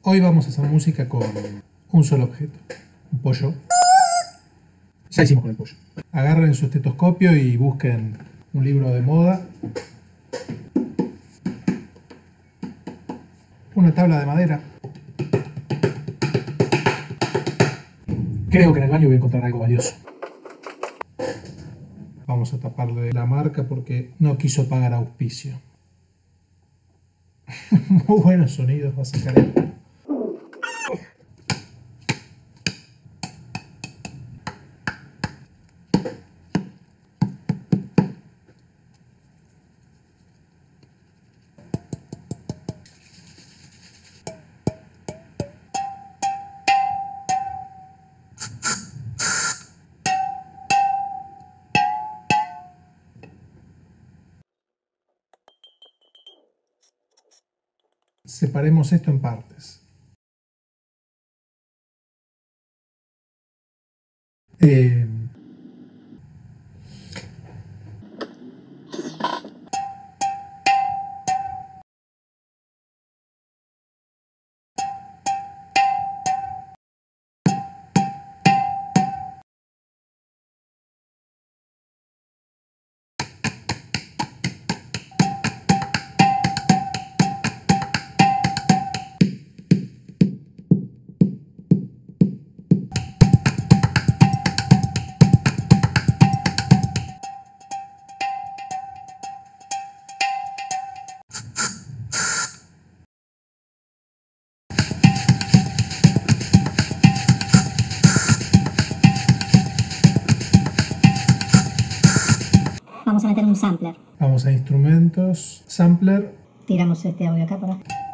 Hoy vamos a hacer música con un solo objeto, un pollo. Ya hicimos con el pollo. Agarren su estetoscopio y busquen un libro de moda, una tabla de madera. Creo que en el baño voy a encontrar algo valioso. Vamos a taparle la marca porque no quiso pagar auspicio. Muy buenos sonidos va a sacar esto. Separemos esto en partes. Vamos a meter un sampler. Vamos a instrumentos, sampler. Tiramos este audio acá para